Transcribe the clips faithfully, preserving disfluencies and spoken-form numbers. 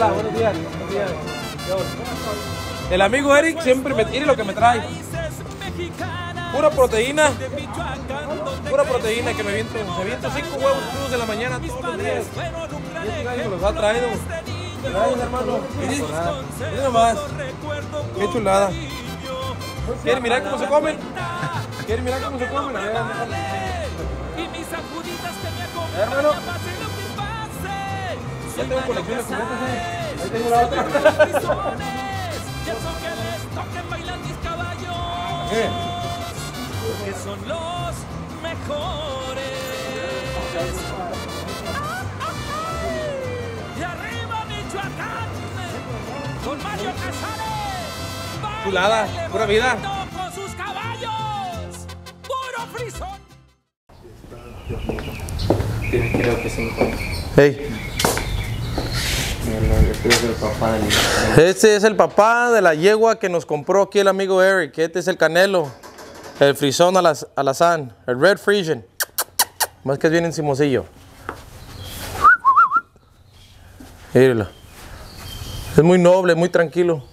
Hola, buenos días. Buenos días. El amigo Eric siempre me tira lo que me trae. Pura proteína. Pura proteína que me viento. Me viento cinco huevos crudos de la mañana todos los días. Y este gallo me los ha traído. Gracias, hermano. Miren, miren nomás. Qué chulada. ¿Quieren mirar cómo se comen? ¿Quieren mirar cómo se comen? A ver, déjame. Hermano. Ya tengo colecciones con estas, ¿eh? Ahí tengo la otra. ¿Qué? Que son los mejores. Y arriba Michoacán, con Mario Casares. Chulada, pura vida. Con sus caballos, puro frisón. Creo que se encuentra. Hey. Este es el papá de la yegua que nos compró aquí el amigo Eric. Este es el Canelo, el frisón alazán, el Red Frisian. Más que es bien encimosillo. Míralo. Es muy noble, muy tranquilo.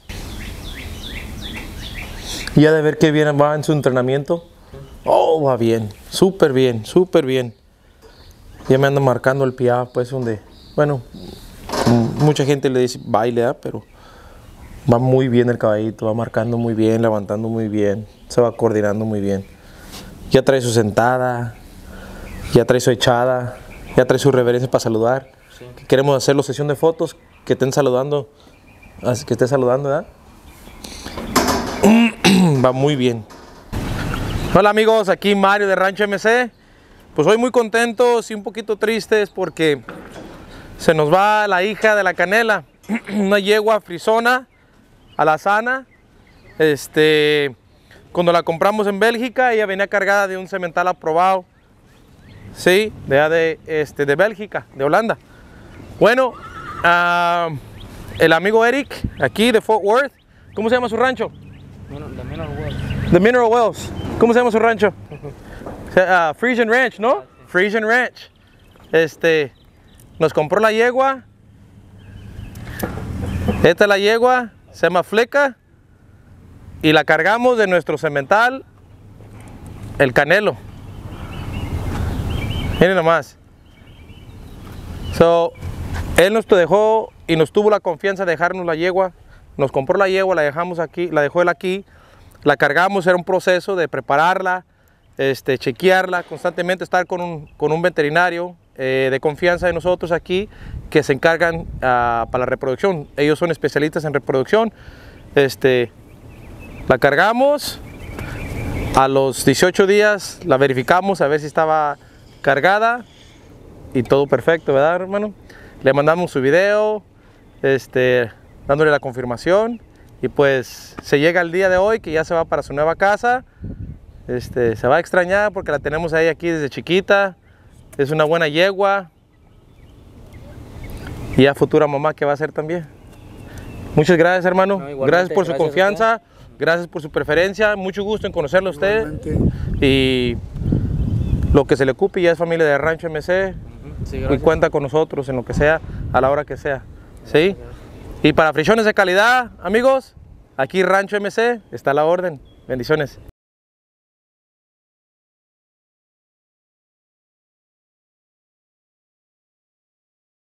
Y ya de ver qué bien va en su entrenamiento. Oh, va bien, súper bien, súper bien. Ya me ando marcando el pie, pues donde, bueno, mucha gente le dice baile, ¿eh? Pero va muy bien el caballito, va marcando muy bien, levantando muy bien, se va coordinando muy bien. Ya trae su sentada, ya trae su echada, ya trae su reverencia para saludar. Sí. Queremos hacerlo sesión de fotos, que estén saludando, que esté saludando, ¿verdad? Va muy bien. Hola amigos, aquí Mario de Rancho M C. Pues hoy muy contentos y un poquito tristes porque se nos va la hija de la Canela, una yegua frisona, alazana. Este, cuando la compramos en Bélgica, ella venía cargada de un semental aprobado, sí, de, de, este, de Bélgica, de Holanda. Bueno, uh, el amigo Eric, aquí de Fort Worth, ¿cómo se llama su rancho? The Mineral Wells. The Mineral Wells. ¿Cómo se llama su rancho? Uh, Frisian Ranch, ¿no? Frisian Ranch. Este, nos compró la yegua. Esta es la yegua, se llama Fleca. Y la cargamos de nuestro semental, el Canelo. Miren nomás. So, él nos dejó y nos tuvo la confianza de dejarnos la yegua. Nos compró la yegua, la dejamos aquí, la dejó él aquí. La cargamos, era un proceso de prepararla, este, chequearla constantemente, estar con un, con un veterinario eh, de confianza de nosotros aquí que se encargan uh, para la reproducción. Ellos son especialistas en reproducción. Este, la cargamos, a los dieciocho días la verificamos a ver si estaba cargada y todo perfecto, ¿verdad, hermano? Le mandamos su video, este, dándole la confirmación. Y pues se llega el día de hoy que ya se va para su nueva casa. Este, se va a extrañar porque la tenemos ahí aquí desde chiquita. Es una buena yegua. Y ya futura mamá que va a ser también. Muchas gracias, hermano. No, gracias por su gracias confianza. Gracias por su preferencia. Mucho gusto en conocerlo a usted. Igualmente. Y lo que se le ocupe ya es familia de Rancho M C. Uh-huh. Sí, y cuenta con nosotros en lo que sea, a la hora que sea. ¿Sí? Y para frisiones de calidad, amigos, aquí Rancho M C está a la orden. Bendiciones.